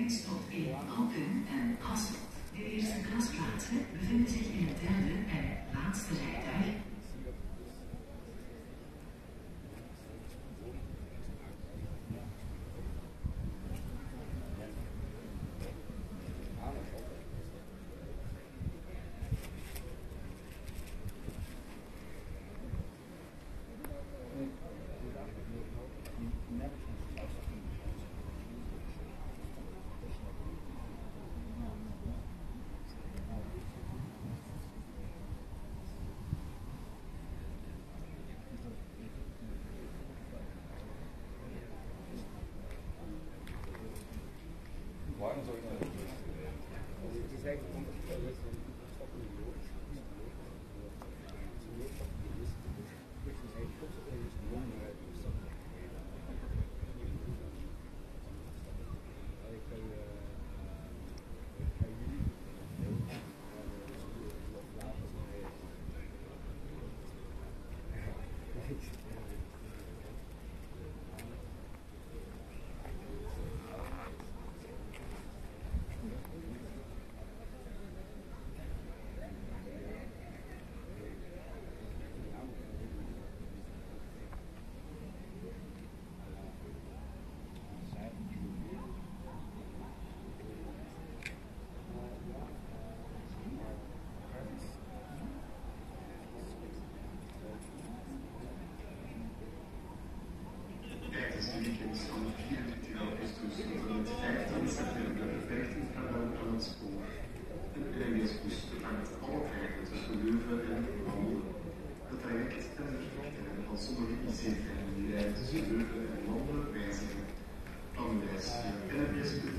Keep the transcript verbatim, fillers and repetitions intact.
trein stopt in Alphen en Hasselt. De eerste klasplaatsen bevinden zich in het derde en laatste rijtuig. Van vierentwintig augustus tot en met vijftien september vijftien graden aan het spoor. De treindienst vervangt alle treinen tussen Leuven en Wandelen. Het traject en de vertrektijden van sommige I C-treinen die rijden tussen Leuven en Wandelen wijzigen. Van de reis via N M S